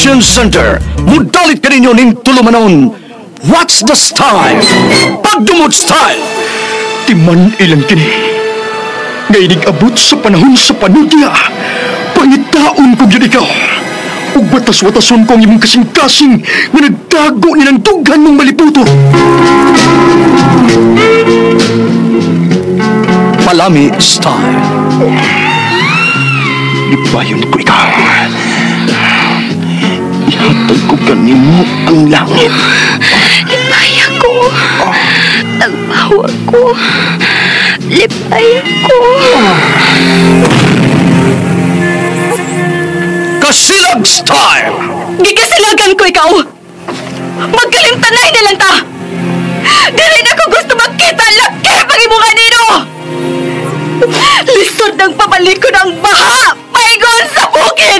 Production Center. Mudalit ka ninyo ning tulumanon. What's the style? Pagdumot style. Timan ilang kini. Ngaynig abot sa panahon sa panudya. Pangitaon ko yun ikaw. Ug watas-watason ko ang imong kasing-kasing nga nagtago ni ng dughan mong maliputo. Palami style. Ibayon ko ikaw. Ihatag ko kanimo ang langit. Lipaya ko. Tagbawa ko. Lipaya ko. Kasilag style. Gikasilagan ko ikaw. Magkalimtanay na lang ta. Dili na ko gusto magkita laki pag-imunga nino. Lisod ng pabalik ko ng baha. Paigon sa bukid.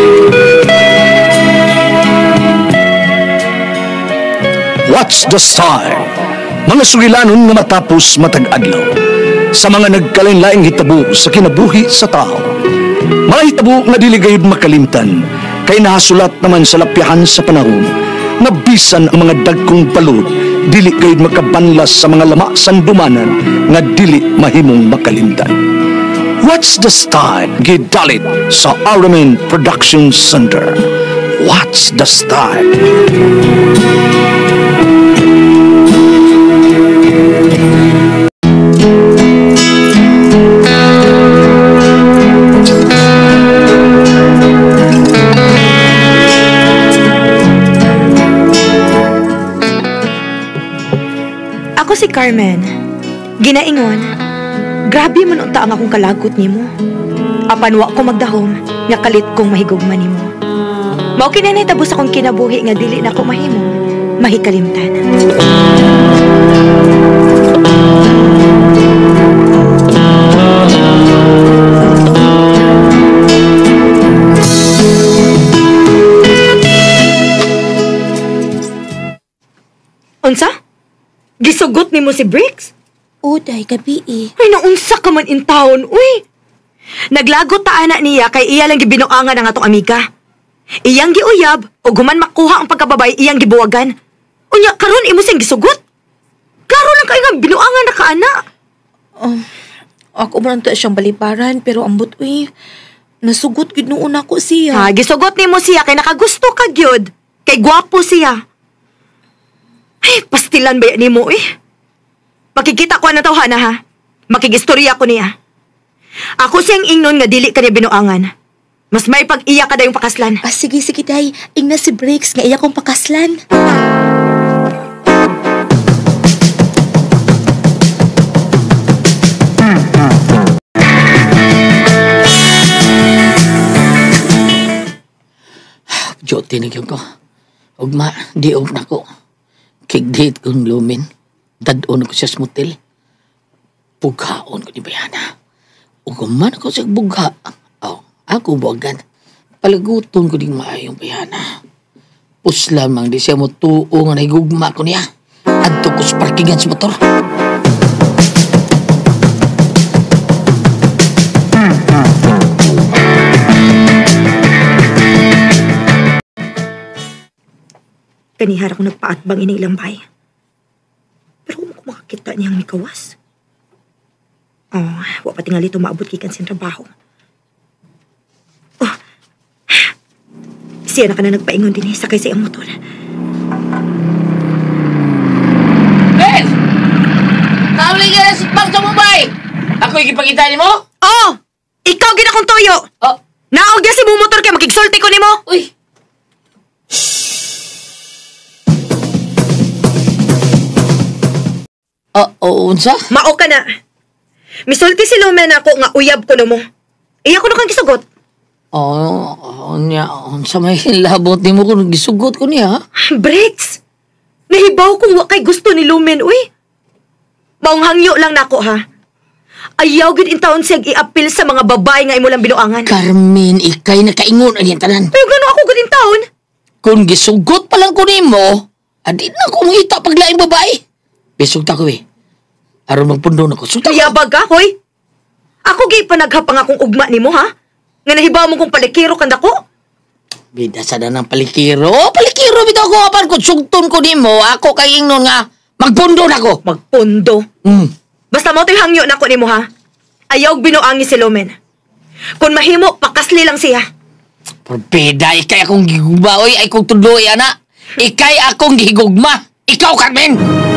What's the style? Mga sugilanon nga matapos matag-adlaw. Sa mga nagkalain-laing hitabo sa kinabuhi sa tao. Mga hitabo nga dili gayud makalimtan, kay nahasulat naman sa lapyahan sa panahon, nga bisan ang mga dagkong balod, dili gayud makabanlas sa mga lama sandumanan, nga dili mahimong makalimtan. What's the style? Gidalit sa Aramin Production Center. What's the style? Ako si Carmen. Ginaingon, grabe man unta ang akong kalagot nimo. Apan wa ko magdahom, nga kalit kong mahigugman nimo. Mao kinay tabos akong kinabuhi nga dili na ko mahimong mahikalimtan. Unsa? Gisugot nimo si Briggs? Uday, gabi eh. Ay, naunsa ka man in town, uy! Naglagot ta anak niya kay iya lang gibinuangan ang atong amiga. Iyang giuyab, o guman makuha ang pagkababay, iyang gibuwagan. Unya, karon imo siyang gisugot? Klaro lang kayo nga binuangan na ka, anak. Ako man to siyang balibaran, pero ambot, uy. Nasugot gid noon ako siya. Ha, gisugot nimo siya kay nakagusto ka gyud. Kay gwapo siya. Ay, pastilan ba yan nimo, eh? Makikita ko na tawhana, ha? Makigistorya ko niya. Ako siyang ingnon nga dili ka niya binuangan. Mas may pag-iya ka da yung pakaslan. Sige, day. Ingna si Briggs nga iya kong pakaslan. Jo, tinigyan ko. Ugma, di na ko. Kigdate kong lumin. Dadon ako siya sa motel. Bughaon ko ni Bayana. Uguman ako siya bugha. Ako buwagan. Palaguton ko din maayong Bayana. Pus lamang di siya mo tuo nga nahigugma ko niya. Adto ko sa parkingan sa motor. Kanihara kong nagpaatbang inilang bay. Pero kung ko makakita niyang may kawas. Wa pa tingali ito maabot kikan siyang trabaho. Siya na ka na nagpaingon din sakay sa iyang motor. Ben! Nauli ka na sitbang sa Mumbai! Ako ikipagkita ni mo? Ikaw gina kong toyo! Naog niya si motor kaya makigsulti ko ni mo! Uy! Unsa? Mao ka na! Misulti si Lumen ako nga uyab ko na mo. Iya ko na kang gisugot. Unsa may labot ni mo kung gisugot ko niya? Briggs! Nahibaw kung wa kay gusto ni Lumen, uy! Maong hangyo lang nako, ha? Ayaw gid in taon siya i-appeal sa mga babae nga imo lang binuangan. Carmen, ikay nakaingon ang tanan. Pero gano'n ako gud in taon? Kung gisugot pa lang ko nimo, adi na ko mangita paglaing babae. Besog ta ko aron magpundo na ko. Kayabag ka, hoy? Ako gay pa naghapang akong ugma nimo, ha? Nga nahibaw mo kong palikiro kanda ko? Bida sa na ng palikiro. Palikiro bitaw ko apan ko sugton ko nimo. Ako kay ingnon nga magpundo na ko. Magpundo. Mm. Basta mo to'y hangyo na ko ni mo, ha? Ayaw binuangi si Lumen. Kung mahimo, pakasli lang siya. Bida, ikay akong gigugma. Oy, ay kong tuloy, ana. Ikay akong gigugma. Ikaw, Carmen!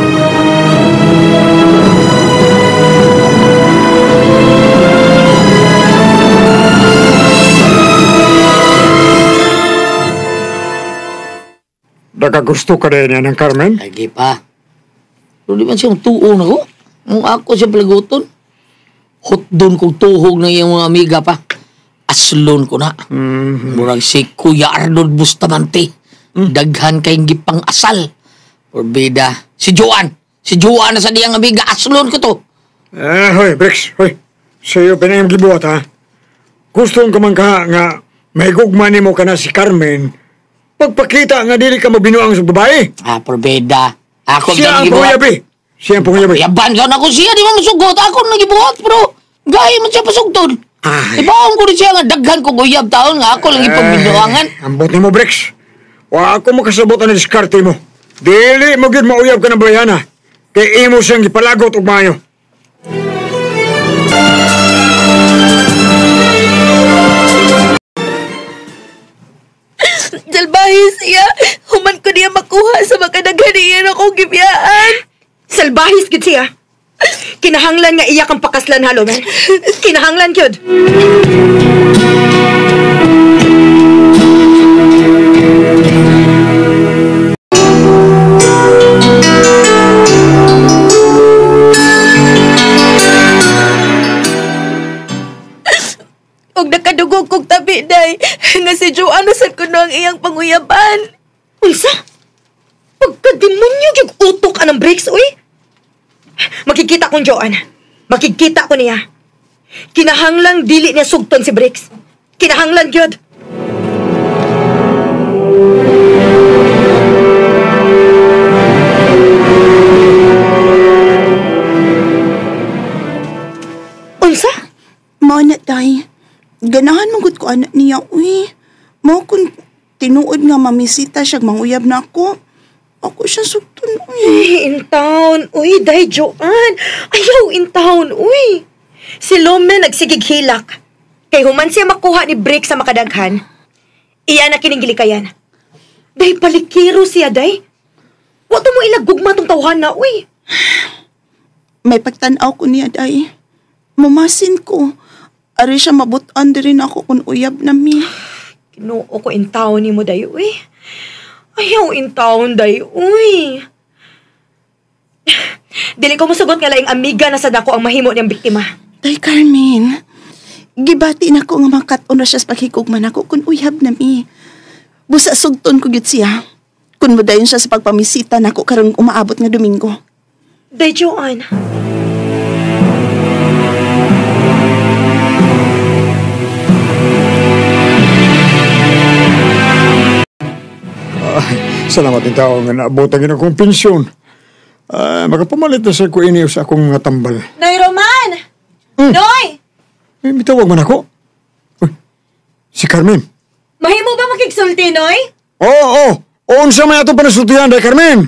Nagagusto ka rin yan ng Carmen? Lagi pa. Pero di man siyang tuon ako. Nung ako siya palaguton. Hot doon kong tuhog na yung mga amiga pa. Aslon ko na. Murag si Kuya Arnold Bustamante. Daghan kayong gipang asal. Porbida. Si Joan. Si Joan na sa diyang amiga. Aslon ko to. Hoy, Brix, hoy. Sa'yo pinayang gibuhat, ha? Gusto ka man ka nga may gugma ni mo ka na si Carmen. Pagpakita nga dili ka mabinuang sa babae. Porbida. Ako Siya ang pungayabi. Siya ang pungayabi. Yaban ka na ko siya. Di mo masugot. Ako nagibuhat, bro. Gaya man siya pasugtod. Ay. Ibaon ko rin siya nga daghan ko guyab taon nga. Ako lang ipagbinuangan. Ambot ni mo, Brix. Wa ako makasabot na diskarte mo. Dili mo gid mauyab ka ng bayana. Kay imo siyang gipalagot og maayo. Salbahis siya. Human ko niya makuha sa makadaghan niya akong gibiyaan. Salbahis gid siya. Kinahanglan nga iya kang pakaslan, ha, Lumen? Kinahanglan, gyud. Og nakadugog kog tabi, day. Nga si Joan usad ko na ang iyang panguyaban. Unsa? Pagkademonyo yung utok anang breaks, uy. Makikita kong Joan. Makikita ko niya. Kinahanglang dili niya sugton si Brix. Kinahanglan gyud. Unsa? Mao na, day. Ganahan mong ko anak niya, uy. Mao kung tinuod nga mamisita siya, manguyab na ako. Ako siya sugton, uy. In town. Uy, day Joan. Ayaw in town, uy. Si Lumen nagsigig hilak. Kay human siya makuha ni Brick sa makadaghan. Iya na kinigilikayan. Day palikiro siya, day. Wa mo ilagugma tong tawhan na, uy. May pagtanaw ko niya, day. Mamasin ko. Ari siya mabutan din ako kung uyab na mi. Kinuo ko in town ni mo, day, uy. Ayaw in town, day, uy. Dili ko musugot nga laing amiga na sa dako ang mahimo niyang biktima. Day, Carmen. Gibati na ko nga makaton na siya sa paghikugman ako kung uyab na mi. Busa sugton ko gyud siya. Kung mudayon siya sa pagpamisita na ako karong umaabot nga Domingo. Day, Joan. Salamat din tao nga naabot ang akong pensyon. Makapamalit na sa ko ini sa akong mga tambal. Noy Roman! Noy! Mitawag man ako. Uy, si Carmen. Mahimo ba makigsulti, Noy? Oo. Unsa may ato panasultihan, day Carmen?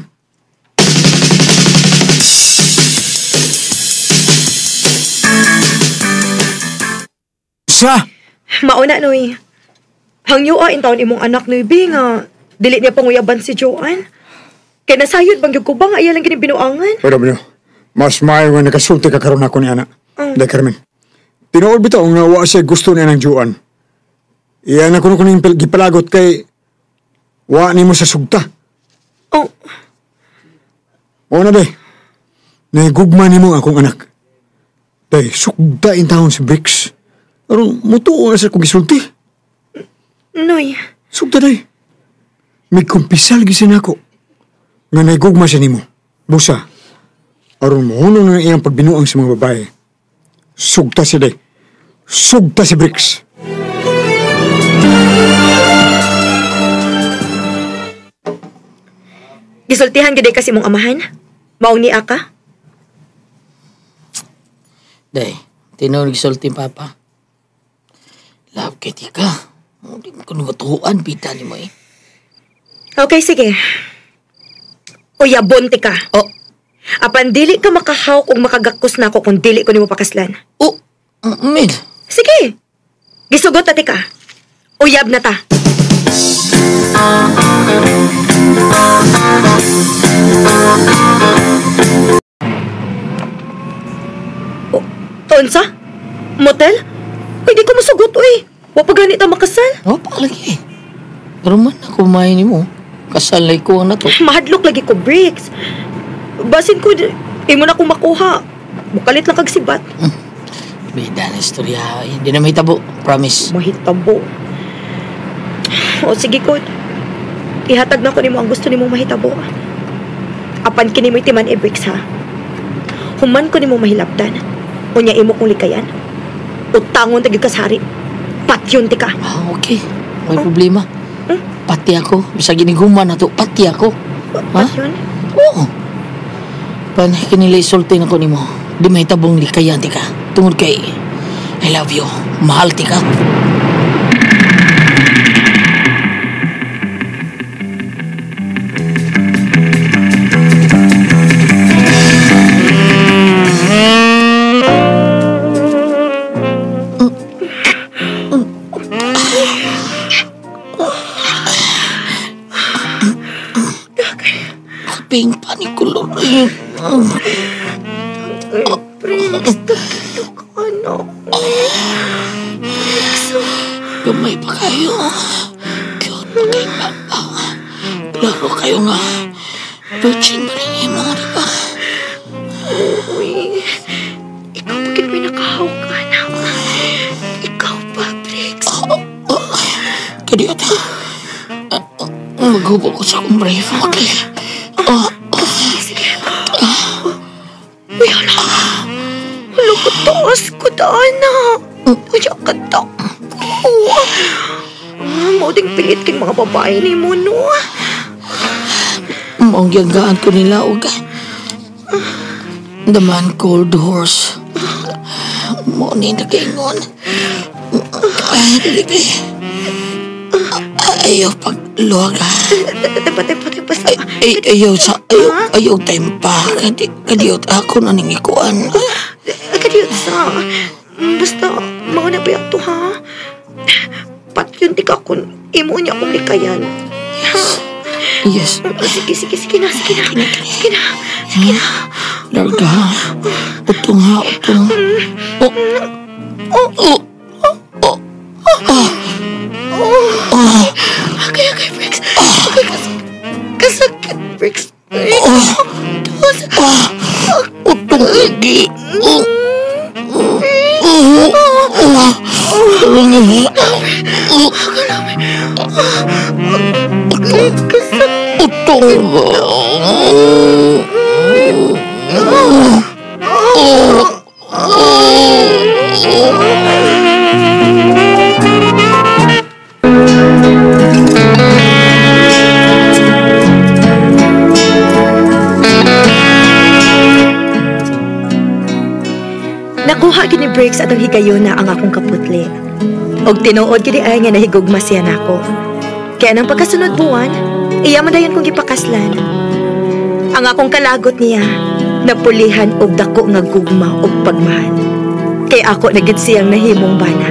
Sa? Mauna, Noy. Hangyo in town imong anak, Noy, B, nga dili niya panguyaban si Joan. Kaya nasayod bang yung kubang iya lang ginibinuangan. Pero bro, mas maayo nga nakasulti ka karon ako ni anak. Day Carmen. Tinuod bitaw nga wa siya gusto niya ng Joan. Iyan ako nung gipalagot kay wa ni mo sa sugta. Oh, O na day, nagugma ni mo akong anak. Day, sugda in taon si Brix. Aron, mutuo na sa kong gisulti. Noy. Sugda day. May kumpisal gisin ako. Nga nagugma siya ni mo. Busa, aron mo na iyang pagbinuang sa mga babae. Sugta si day. Sugta si Brix. Gisultihan gid kasi mong amahan. Maong ni Aka. Day, tinunog sulti papa. Love kay tika. Hindi mo ko matuhuan, pita ni mo eh. Okay, sige. Uyabon ti ka. Oh, Apan dili ka makahawak kung makagakos na ako kung dili ko nimo pakaslan. oh, Mel. Sige. Gisugot na ti ka. Uyab na ta. Unsa? Motel? Uy, di ko masugot, uy. Wa pa ganit ang makasal. Pa lagi. Pero man ako main ni mo. Kasalay ko na to. Mahadlok lagi ko, Briggs. Basin ko, di mo na akong makuha. Bukalit lang kag sibat. Bida na istorya. Hindi na may tabo. Promise. Mahitabo. O sige ko. Ihatag na ko nimo ang gusto nimo mahitabo. Apan kini mo timan Briggs ha. Human ko nimo mahilabdan. Unya imo kong likayan. Utangon tagi kasari. Patyon ti ka. Okay. May problema. Pati ako. Bisa giniguman na to. Pati ako. Patyon? Oo. Panay kinilay sultin ako ni mo. Di may tabong likayan, tika. Tungod kay, I love you. Mahal, tika. Ping panikulo rin. Briggs, tagilok ka na. Gamay pa kayo. Cute pa kayo baba. Klaro kayo nga. Virgin pa rin yung mga diba? Uy, ikaw bakit may nakahawak ka na? Ikaw pa, Briggs. Kadiyot. Maghubo ko sa akong brave. Okay. Sige. Uy, hala. Hala ko taas ko, Dana. Uya ka ta. Mauding pilit kay mga babae ni mo, no? Maungyagaan ko nila, uga. The man called horse. Muni na kaingon. Ayaw pagluwaga. Ayaw tempa. Kadiyot ako na ningikuan. Kadiyot sa. Basta, mga nabiyak to, ha? Pat yun, di ka kun. Imo niya akong likayan. Yes. Sige na. Sige na. Larga. Utong ha, utong. Okay, Briggs. Okay, kasakit, Briggs. Utong lagi. Nakuha gini Briggs atong higayon na ang akong kaputli. Og tinuod gini ay nga nahigugma siya nako. Kaya nang pagkasunod buwan, iya man dayon kong gipakaslan. Ang akong kalagot niya, napulihan og dako nga gugma og pagmahal. Kay ako nagid siyang nahimong bana.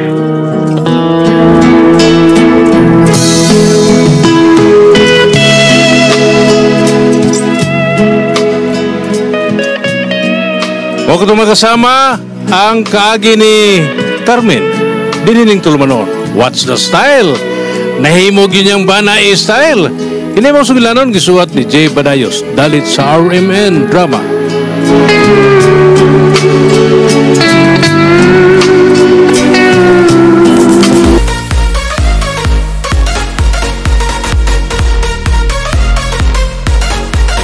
Huwag ko makasama ang kaagi ni Carmen. Dinining tulumanon. What's the style? Nahimog yun yung bana style. Hindi mo sumilanon gisuwat ni Jay Badayos. Dalit sa RMN Drama.